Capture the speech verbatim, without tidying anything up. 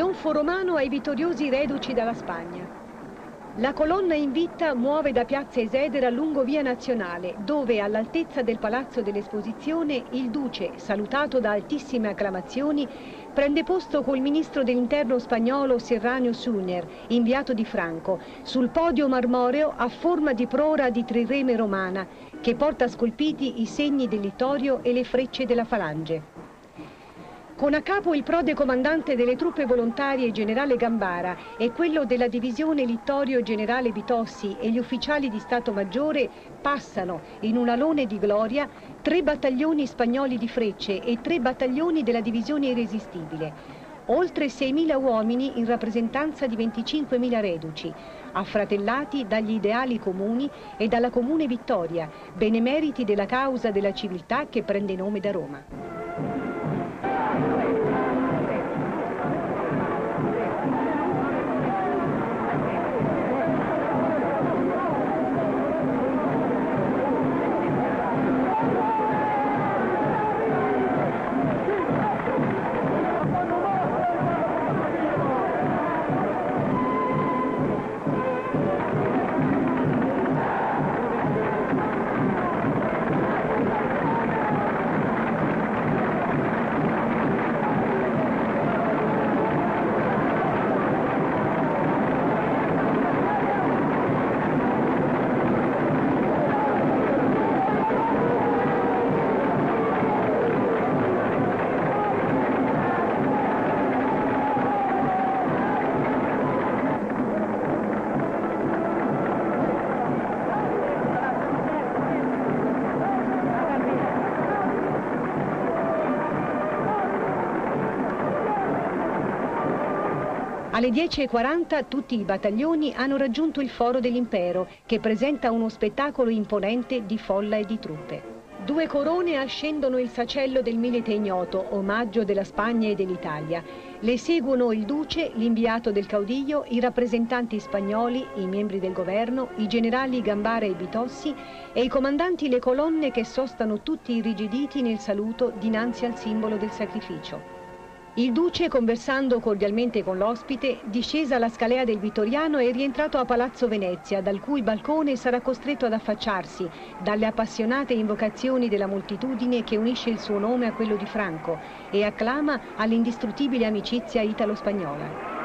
trionfo romano ai vittoriosi reduci dalla Spagna. La colonna in vetta muove da piazza Esedera lungo via Nazionale, dove all'altezza del Palazzo dell'Esposizione il Duce, salutato da altissime acclamazioni, prende posto col ministro dell'interno spagnolo Serrano Suñer, inviato di Franco, sul podio marmoreo a forma di prora di trireme romana, che porta scolpiti i segni del littorio e le frecce della falange. Con a capo il prode comandante delle truppe volontarie generale Gambara e quello della divisione Littorio generale Bitossi e gli ufficiali di Stato Maggiore passano in un alone di gloria tre battaglioni spagnoli di frecce e tre battaglioni della divisione irresistibile, oltre seimila uomini in rappresentanza di venticinquemila reduci, affratellati dagli ideali comuni e dalla comune vittoria, benemeriti della causa della civiltà che prende nome da Roma. Alle dieci e quaranta tutti i battaglioni hanno raggiunto il Foro dell'Impero, che presenta uno spettacolo imponente di folla e di truppe. Due corone ascendono il sacello del Milite Ignoto, omaggio della Spagna e dell'Italia. Le seguono il Duce, l'inviato del Caudillo, i rappresentanti spagnoli, i membri del governo, i generali Gambara e Bitossi e i comandanti le colonne che sostano tutti irrigiditi nel saluto dinanzi al simbolo del sacrificio. Il Duce, conversando cordialmente con l'ospite, discesa la scalea del Vittoriano e rientrato a Palazzo Venezia, dal cui balcone sarà costretto ad affacciarsi dalle appassionate invocazioni della moltitudine che unisce il suo nome a quello di Franco e acclama all'indistruttibile amicizia italo-spagnola.